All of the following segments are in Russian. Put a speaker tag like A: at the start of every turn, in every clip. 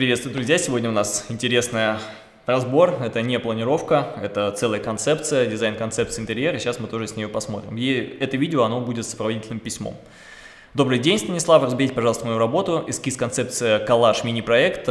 A: Приветствую, друзья! Сегодня у нас интересный разбор. Это не планировка, это целая концепция, дизайн-концепция интерьера. Сейчас мы тоже с нее посмотрим. И это видео, оно будет сопроводительным письмом. Добрый день, Станислав. Разберите, пожалуйста, мою работу. Эскиз, концепция, коллаж, мини-проект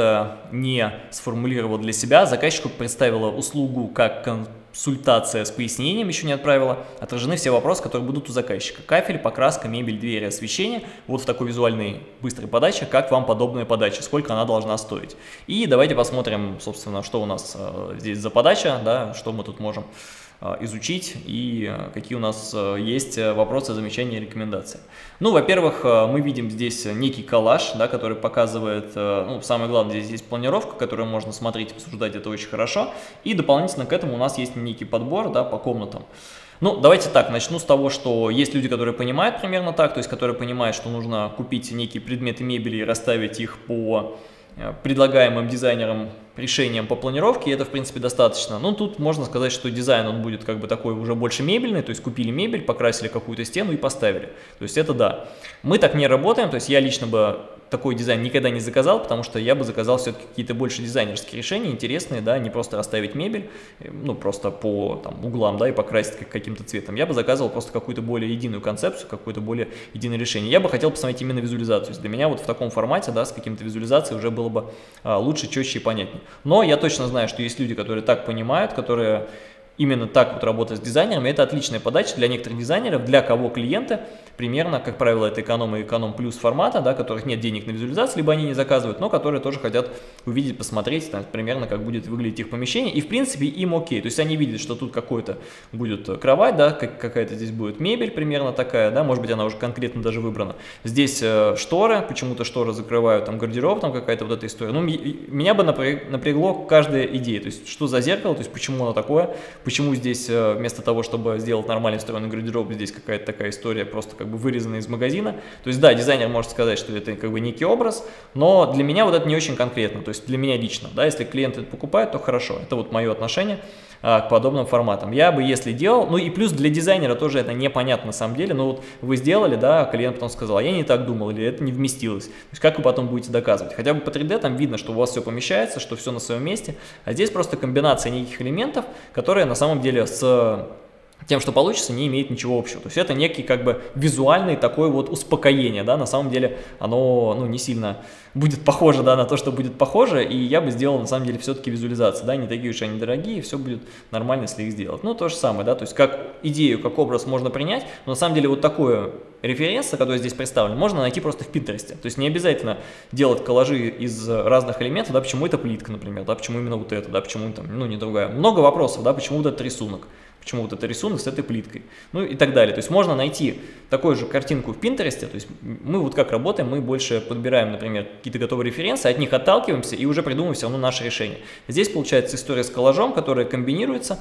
A: не сформулировал для себя. Заказчику представила услугу как консультация с пояснением, еще не отправила. Отражены все вопросы, которые будут у заказчика. Кафель, покраска, мебель, двери, освещение. Вот в такой визуальной быстрой подаче. Как вам подобная подача? Сколько она должна стоить? И давайте посмотрим, собственно, что у нас здесь за подача, да, что мы тут можем изучить и какие у нас есть вопросы, замечания, рекомендации. Ну, во-первых, мы видим здесь некий коллаж, да, который показывает, ну, самое главное, здесь есть планировка, которую можно смотреть, обсуждать, это очень хорошо. И дополнительно к этому у нас есть некий подбор, да, по комнатам. Ну, давайте так, начну с того, что есть люди, которые понимают примерно так, то есть которые понимают, что нужно купить некие предметы мебели и расставить их по предлагаемым дизайнером решением по планировке, и это, в принципе, достаточно. Ну, тут можно сказать, что дизайн, он будет как бы такой уже больше мебельный, то есть купили мебель, покрасили какую-то стену и поставили. То есть это да. Мы так не работаем, то есть я лично бы такой дизайн никогда не заказал, потому что я бы заказал все-таки какие-то больше дизайнерские решения, интересные, да, не просто расставить мебель, ну, просто по там, углам, да, и покрасить каким-то цветом. Я бы заказывал просто какую-то более единую концепцию, какое-то более единое решение. Я бы хотел посмотреть именно визуализацию. То есть для меня вот в таком формате, да, с каким-то визуализацией уже было бы лучше, четче и понятнее. Но я точно знаю, что есть люди, которые так понимают, которые именно так вот работают с дизайнерами. Это отличная подача для некоторых дизайнеров, для кого клиенты примерно, как правило, это эконом и эконом плюс формата, да, которых нет денег на визуализацию, либо они не заказывают, но которые тоже хотят увидеть, посмотреть, там, примерно, как будет выглядеть их помещение. И, в принципе, им окей. То есть они видят, что тут какой-то будет кровать, да, какая-то здесь будет мебель примерно такая, да, может быть, она уже конкретно даже выбрана. Здесь шторы, почему-то шторы закрывают, там гардероб, там какая-то вот эта история. Ну, меня бы напрягло каждая идея, то есть что за зеркало, то есть почему оно такое, почему здесь вместо того, чтобы сделать нормальный встроенный гардероб, здесь какая-то такая история, просто как бы вырезанная из магазина. То есть да, дизайнер может сказать, что это как бы некий образ, но для меня вот это не очень конкретно, то есть для меня лично, да, если клиент это покупает, то хорошо, это вот мое отношение к подобным форматам. Я бы, если делал, ну и плюс для дизайнера тоже это непонятно на самом деле, но вот вы сделали, да, клиент потом сказал, а я не так думал, или это не вместилось. То есть как вы потом будете доказывать? Хотя бы по 3D там видно, что у вас все помещается, что все на своем месте, а здесь просто комбинация неких элементов, которые на самом деле с тем, что получится, не имеет ничего общего. То есть это некий как бы визуальный такой вот успокоение, да, на самом деле оно, ну, не сильно будет похоже, да, на то, что будет похоже, и я бы сделал на самом деле все-таки визуализации, да, не такие уж они дорогие, все будет нормально, если их сделать. Ну, то же самое, да, то есть как идею, как образ можно принять, но на самом деле вот такое референс, который здесь представлен, можно найти просто в Пинтересте. То есть не обязательно делать коллажи из разных элементов, да, почему это плитка, например, да, почему именно вот это, да, почему там, ну, не другая. Много вопросов, да, почему вот этот рисунок. Почему вот это рисунок с этой плиткой, ну и так далее. То есть можно найти такую же картинку в Пинтересте, то есть мы вот как работаем, мы больше подбираем, например, какие-то готовые референсы, от них отталкиваемся и уже придумываем все равно наше решение. Здесь получается история с коллажом, которая комбинируется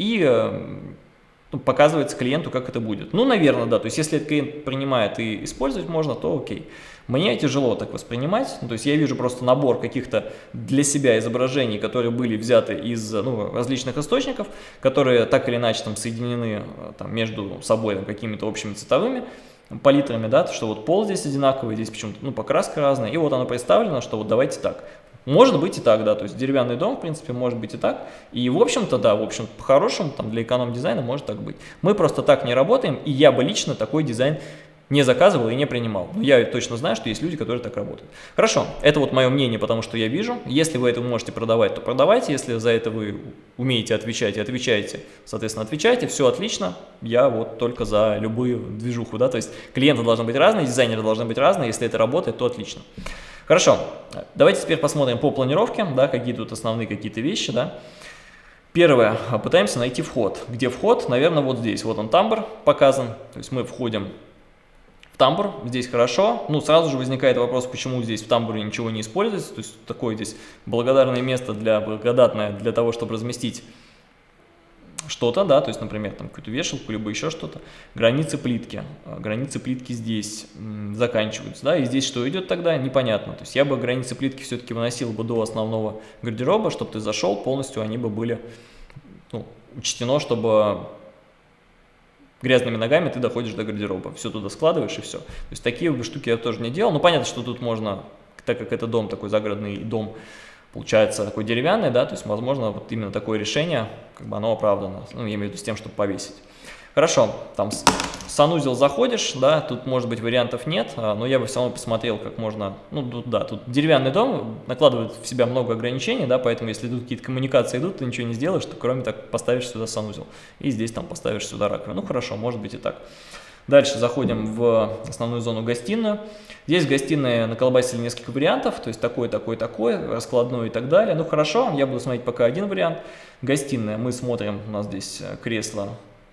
A: и показывается клиенту, как это будет. Ну, наверное, да, то есть если этот клиент принимает и использовать можно, то окей. Мне тяжело так воспринимать, то есть я вижу просто набор каких-то для себя изображений, которые были взяты из различных источников, которые так или иначе там соединены там, между собой какими-то общими цветовыми палитрами, да, что вот пол здесь одинаковый, здесь почему-то покраска разная, и вот оно представлено, что вот давайте так. Может быть и так, да, то есть деревянный дом, в принципе, может быть и так, и в общем-то, да, в общем, по-хорошему, там, для эконом-дизайна может так быть. Мы просто так не работаем, и я бы лично такой дизайн не заказывал и не принимал. Но я точно знаю, что есть люди, которые так работают. Хорошо, это вот мое мнение, потому что я вижу. Если вы это можете продавать, то продавайте. Если за это вы умеете отвечать и отвечаете, соответственно, отвечайте. Все отлично. Я вот только за любую движуху, да, то есть клиенты должны быть разные, дизайнеры должны быть разные. Если это работает, то отлично. Хорошо, давайте теперь посмотрим по планировке, да, какие тут основные какие-то вещи, да. Первое, пытаемся найти вход. Где вход? Наверное, вот здесь. Вот он, тамбур показан. То есть мы входим тамбур, здесь хорошо, ну сразу же возникает вопрос, почему здесь в тамбуре ничего не используется, то есть такое здесь благодатное место благодатное для того, чтобы разместить что-то, да, то есть, например, там какую-то вешалку, либо еще что-то. Границы плитки здесь заканчиваются, да, и здесь что идет тогда, непонятно, то есть я бы границы плитки все-таки выносил бы до основного гардероба, чтобы ты зашел, полностью они бы были, ну, учтено, чтобы грязными ногами ты доходишь до гардероба, все туда складываешь и все. То есть такие штуки я тоже не делал. Ну, понятно, что тут можно так как это дом, такой загородный дом, получается такой деревянный, да, то есть, возможно, вот именно такое решение, как бы оно оправдано, ну, я имею в виду с тем, чтобы повесить. Хорошо, там санузел заходишь, да, тут, может быть, вариантов нет, но я бы все равно посмотрел, как можно, ну, да, тут деревянный дом накладывает в себя много ограничений, да, поэтому если тут какие-то коммуникации идут, ты ничего не сделаешь, то кроме так поставишь сюда санузел, и здесь там поставишь сюда раковину, ну, хорошо, может быть и так. Дальше заходим в основную зону гостиную. Здесь в гостиной наколбасили несколько вариантов, то есть такой, такой, такой, раскладной и так далее. Ну, хорошо, я буду смотреть пока один вариант. Гостиная, мы смотрим, у нас здесь кресло,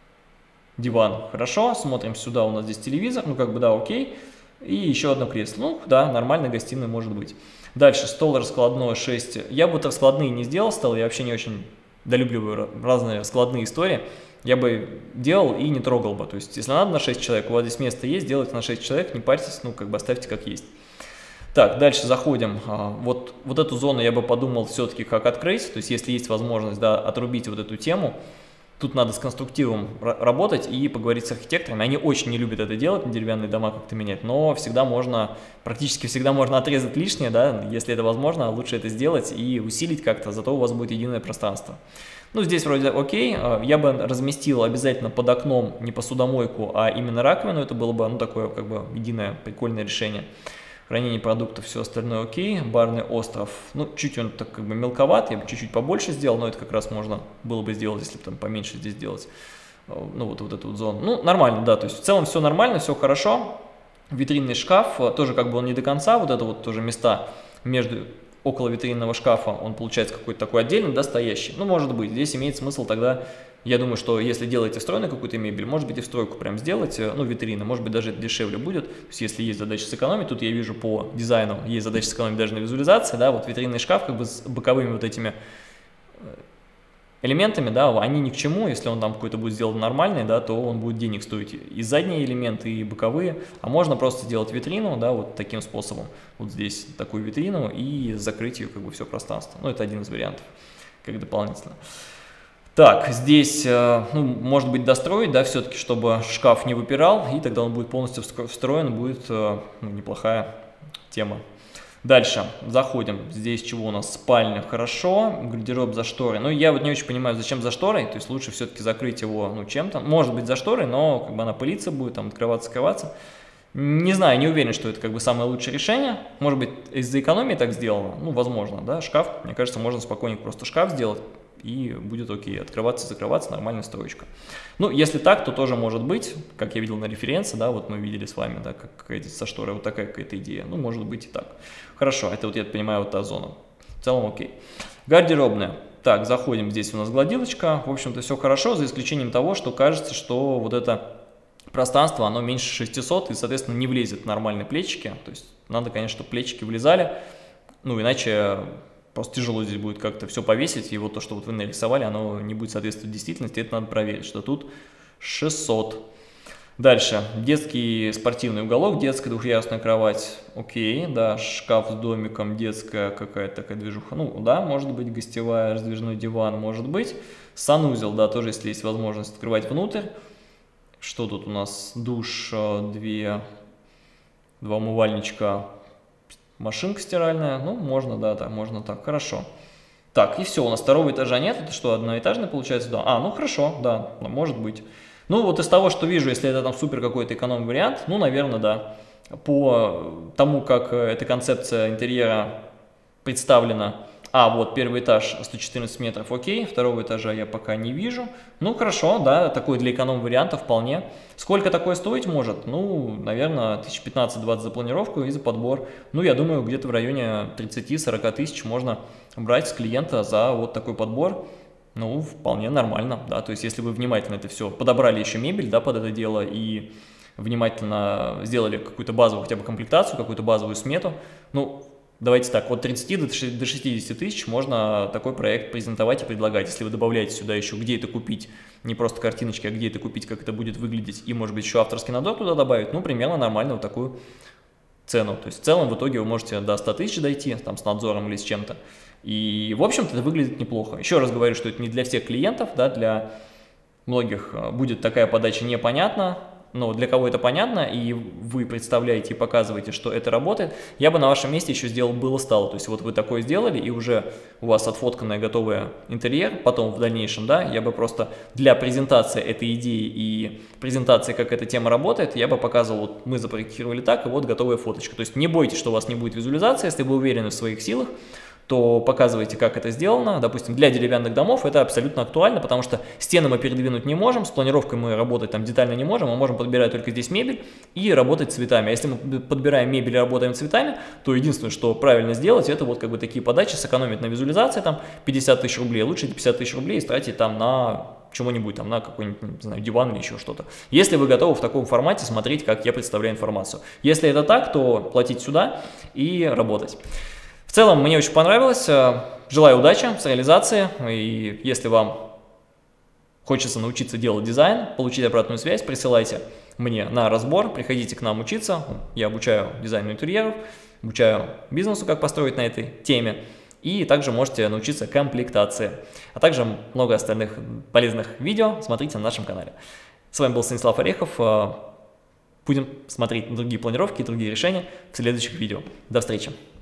A: диван, хорошо, смотрим сюда, у нас здесь телевизор, ну как бы да, окей, и еще одно кресло, ну да, нормально, гостиная может быть. Дальше стол раскладной 6, я бы вот раскладные не сделал стол, я вообще не очень долюбливаю разные раскладные истории, я бы делал и не трогал бы, то есть если надо на 6 человек, у вас здесь место есть, делайте на 6 человек, не парьтесь, ну как бы оставьте как есть. Так, дальше заходим, вот эту зону я бы подумал все-таки как открыть, то есть если есть возможность, да, отрубить вот эту тему. Тут надо с конструктивом работать и поговорить с архитекторами. Они очень не любят это делать, деревянные дома как-то менять, но всегда можно, практически всегда можно отрезать лишнее, да, если это возможно, лучше это сделать и усилить как-то, зато у вас будет единое пространство. Ну, здесь вроде окей, я бы разместил обязательно под окном не посудомойку, а именно раковину, это было бы, ну, такое как бы единое прикольное решение. Хранение продуктов, все остальное окей. Барный остров, ну, чуть он так как бы мелковат, я бы чуть-чуть побольше сделал, но это как раз можно было бы сделать, если бы там поменьше здесь сделать, ну, вот эту вот зону. Ну, нормально, да, то есть в целом все нормально, все хорошо. Витринный шкаф, тоже как бы он не до конца, вот это вот тоже места между, около витринного шкафа, он получается какой-то такой отдельный, да, стоящий. Ну, может быть, здесь имеет смысл тогда. Я думаю, что если делаете встроенную какую-то мебель, может быть и встройку прям сделать, ну, витрина, может быть даже это дешевле будет, то есть если есть задача сэкономить, тут я вижу по дизайну, есть задача сэкономить даже на визуализации, да, вот витринный шкаф как бы с боковыми вот этими элементами, да, они ни к чему, если он там какой-то будет сделан нормальный, да, то он будет денег стоить и задние элементы, и боковые, а можно просто сделать витрину, да, вот таким способом, вот здесь такую витрину и закрыть ее как бы все пространство, ну, это один из вариантов, как дополнительно. Так, здесь, ну, может быть, достроить, да, все-таки, чтобы шкаф не выпирал, и тогда он будет полностью встроен, будет, ну, неплохая тема. Дальше, заходим, здесь чего у нас, спальня, хорошо, гардероб за шторой, ну, я вот не очень понимаю, зачем за шторой, то есть лучше все-таки закрыть его, ну, чем-то, может быть, за шторой, но, как бы, она пылиться будет, там, открываться, скрываться. Не знаю, не уверен, что это как бы самое лучшее решение, может быть, из-за экономии так сделано, ну, возможно, да, шкаф, мне кажется, можно спокойненько просто шкаф сделать, и будет окей, открываться, закрываться, нормальная строечка. Ну, если так, то тоже может быть, как я видел на референсе, да, вот мы видели с вами, да, как эти со шторой, вот такая какая-то идея, ну, может быть и так. Хорошо, это вот я понимаю, вот та зона, в целом окей. Гардеробная, так, заходим, здесь у нас гладилочка, в общем-то все хорошо, за исключением того, что кажется, что вот это пространство, оно меньше 600 и, соответственно, не влезет в нормальные плечики, то есть надо, конечно, чтобы плечики влезали, ну, иначе... Просто тяжело здесь будет как-то все повесить, и вот то, что вот вы нарисовали, оно не будет соответствовать действительности, это надо проверить, что тут 600. Дальше, детский спортивный уголок, детская двухъярусная кровать, окей, да, шкаф с домиком, детская какая-то такая движуха, ну, да, может быть, гостевая, раздвижной диван, может быть. Санузел, да, тоже, если есть возможность открывать внутрь. Что тут у нас? Душ, два умывальничка. Машинка стиральная, ну, можно, да, так, можно так, хорошо. Так, и все, у нас второго этажа нет, это что, одноэтажный получается? Да, ну, хорошо, да, может быть. Ну, вот из того, что вижу, если это там супер какой-то эконом-вариант, ну, наверное, да. По тому, как эта концепция интерьера представлена, вот первый этаж 114 метров, окей, второго этажа я пока не вижу. Ну, хорошо, да, такой для эконом-варианта вполне. Сколько такое стоить может? Ну, наверное, 15-20 за планировку и за подбор. Ну, я думаю, где-то в районе 30-40 тысяч можно брать с клиента за вот такой подбор. Ну, вполне нормально, да, то есть если вы внимательно это все подобрали еще мебель, да, под это дело и внимательно сделали какую-то базовую хотя бы комплектацию, какую-то базовую смету, ну, давайте так, от 30 до 60 тысяч можно такой проект презентовать и предлагать, если вы добавляете сюда еще, где это купить, не просто картиночки, а где это купить, как это будет выглядеть, и, может быть, еще авторский надзор туда добавить, ну, примерно нормально вот такую цену. То есть в целом в итоге вы можете до 100 тысяч дойти, там, с надзором или с чем-то. И, в общем-то, это выглядит неплохо. Еще раз говорю, что это не для всех клиентов, да, для многих будет такая подача непонятна, но для кого это понятно, и вы представляете и показываете, что это работает, я бы на вашем месте еще сделал было-стало. То есть вот вы такое сделали, и уже у вас отфотканный готовый интерьер, потом в дальнейшем, да, я бы просто для презентации этой идеи и презентации, как эта тема работает, я бы показывал, вот мы запроектировали так, и вот готовая фоточка. То есть не бойтесь, что у вас не будет визуализации, если вы уверены в своих силах, то показывайте, как это сделано. Допустим, для деревянных домов это абсолютно актуально, потому что стены мы передвинуть не можем, с планировкой мы работать там детально не можем, мы можем подбирать только здесь мебель и работать цветами. А если мы подбираем мебель и работаем цветами, то единственное, что правильно сделать, это вот как бы такие подачи, сэкономить на визуализации там 50 тысяч рублей, лучше эти 50 тысяч рублей тратить там на чему-нибудь, там на какой-нибудь, не знаю, диван или еще что-то. Если вы готовы в таком формате смотреть, как я представляю информацию. Если это так, то платить сюда и работать. В целом, мне очень понравилось. Желаю удачи с реализацией. И если вам хочется научиться делать дизайн, получить обратную связь, присылайте мне на разбор, приходите к нам учиться. Я обучаю дизайну интерьеров, обучаю бизнесу, как построить на этой теме. И также можете научиться комплектации. А также много остальных полезных видео смотрите на нашем канале. С вами был Станислав Орехов. Будем смотреть другие планировки и другие решения в следующих видео. До встречи!